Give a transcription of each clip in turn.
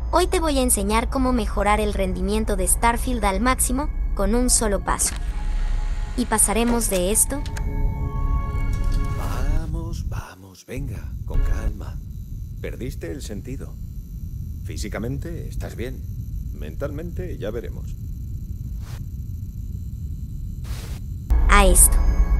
Hoy te voy a enseñar cómo mejorar el rendimiento de Starfield al máximo con un solo paso. ¿Y pasaremos de esto? Vamos, venga, con calma. Perdiste el sentido. Físicamente estás bien. Mentalmente ya veremos. A esto.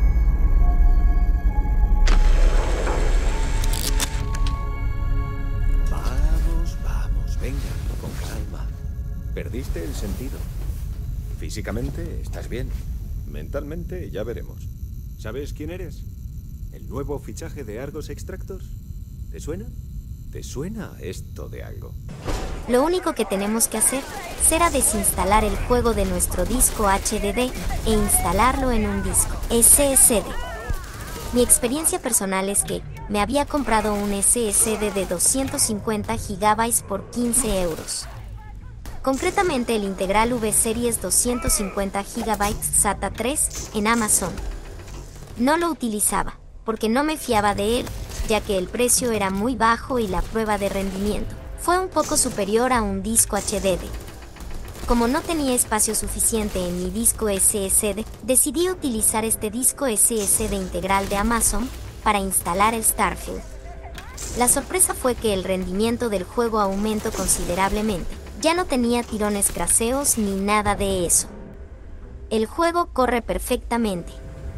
Vamos, venga, con calma. Perdiste el sentido. Físicamente estás bien. Mentalmente ya veremos. ¿Sabes quién eres? ¿El nuevo fichaje de Argos Extractors? ¿Te suena? ¿Te suena esto de algo? Lo único que tenemos que hacer será desinstalar el juego de nuestro disco HDD e instalarlo en un disco SSD. Mi experiencia personal es que me había comprado un SSD de 250 GB por 15 euros. Concretamente el Integral V-Series 250 GB SATA 3 en Amazon. No lo utilizaba, porque no me fiaba de él, ya que el precio era muy bajo y la prueba de rendimiento fue un poco superior a un disco HDD. Como no tenía espacio suficiente en mi disco SSD, decidí utilizar este disco SSD integral de Amazon para instalar el Starfield. La sorpresa fue que el rendimiento del juego aumentó considerablemente. Ya no tenía tirones craseos ni nada de eso. El juego corre perfectamente.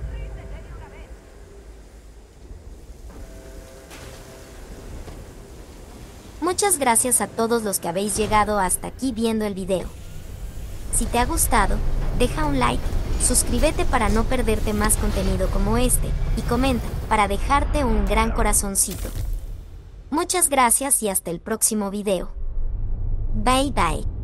Muchas gracias a todos los que habéis llegado hasta aquí viendo el video. Si te ha gustado, deja un like, suscríbete para no perderte más contenido como este, y comenta para dejarte un gran corazoncito. Muchas gracias y hasta el próximo video. Bye bye.